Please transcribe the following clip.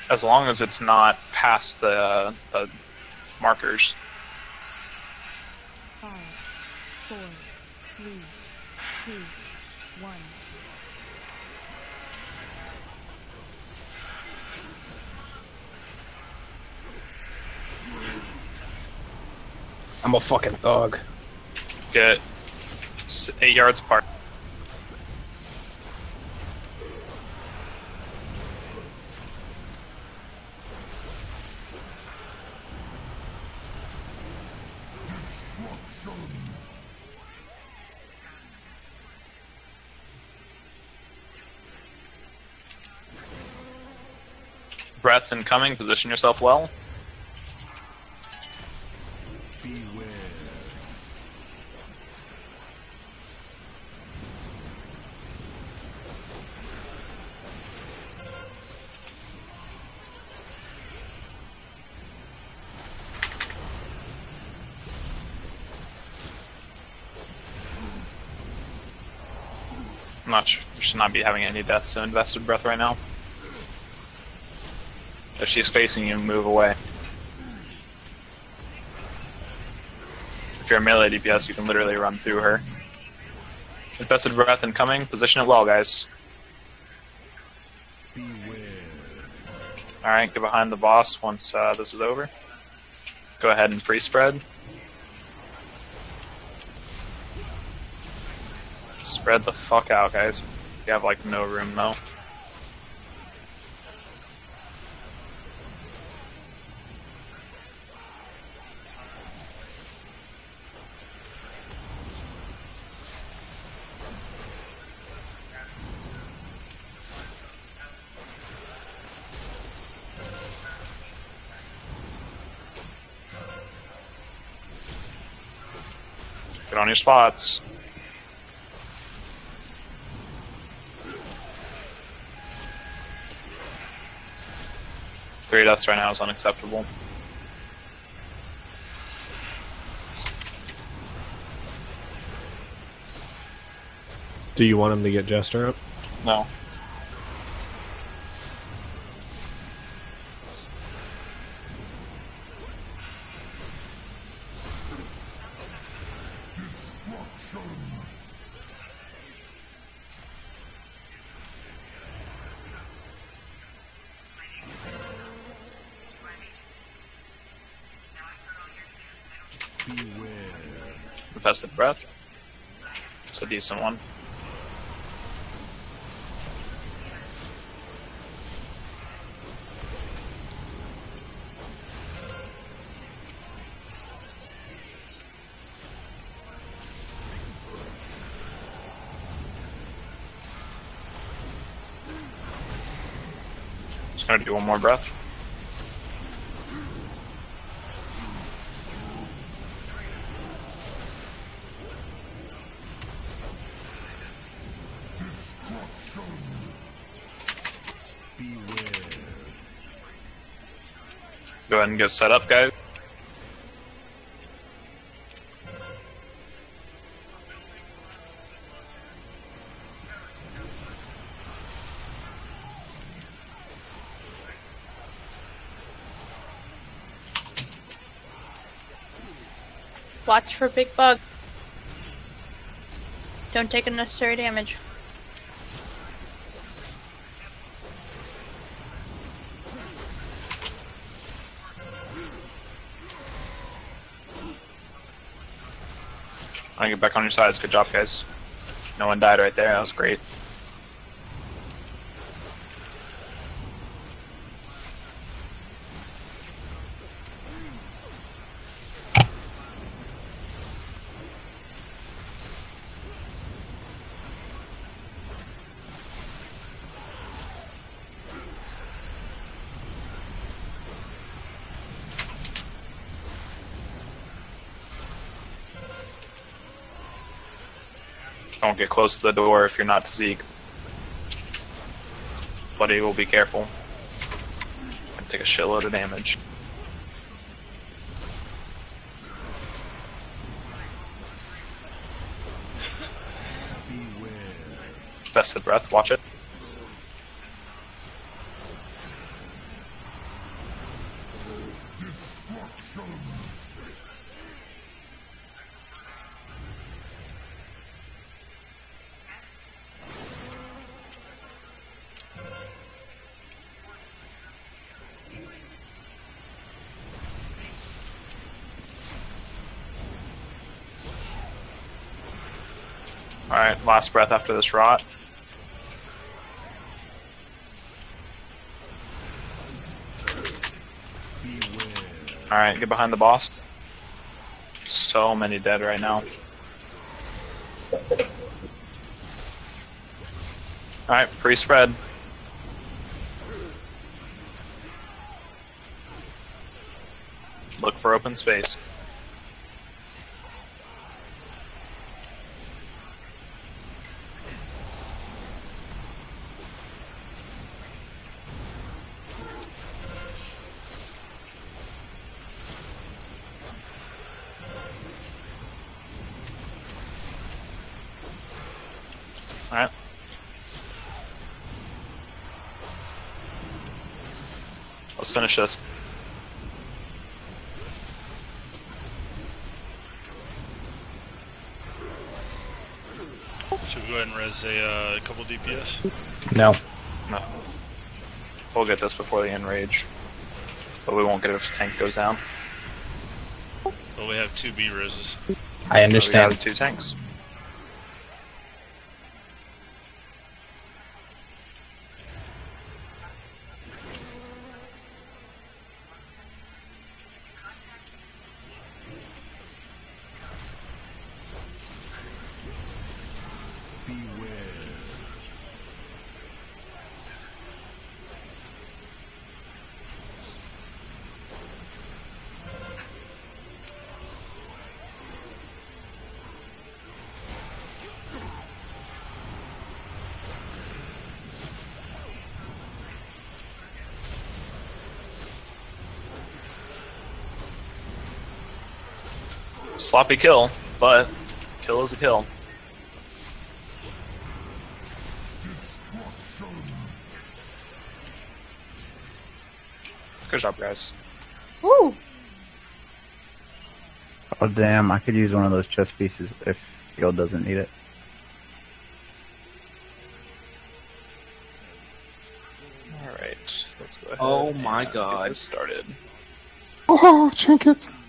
As long as it's not past the markers. 5, 4, 3, 2, 1. I'm a fucking thug. Get 8 yards apart. Breath incoming, position yourself well. Beware. I'm not sure. We should not be having any deaths to invested breath right now. If she's facing you, move away. If you're a melee DPS, you can literally run through her. Infested breath incoming. Position it well, guys. Beware. Alright, get behind the boss once this is over. Go ahead and pre-spread. Spread the fuck out, guys. You have like no room though. Get on your spots. Three deaths right now is unacceptable. Do you want him to get Jester up? No. Beware. Infested breath. It's a decent one. Just gonna do one more breath. Beware. Go ahead and get set up, guys. Watch for big bug. Don't take unnecessary damage. I'm gonna get back on your sides. Good job, guys. No one died right there. That was great. Don't get close to the door if you're not to Zeke. Bloody will be careful. And take a shitload of damage. Beware. Vested breath, watch it. Alright, last breath after this rot. Alright, get behind the boss. So many dead right now. Alright, pre-spread. Look for open space. Alright. Let's finish this. Should we go ahead and res a couple DPS? No. No. We'll get this before the enrage. But we won't get it if the tank goes down. Well, we have 2 B reses. I We understand. have 2 tanks. Beware. Sloppy kill, but kill is a kill. Good job, guys. Woo! Oh damn, I could use one of those chest pieces if Guild doesn't need it. Alright, let's go ahead. Oh my and God. Get this started. Oh, trinkets!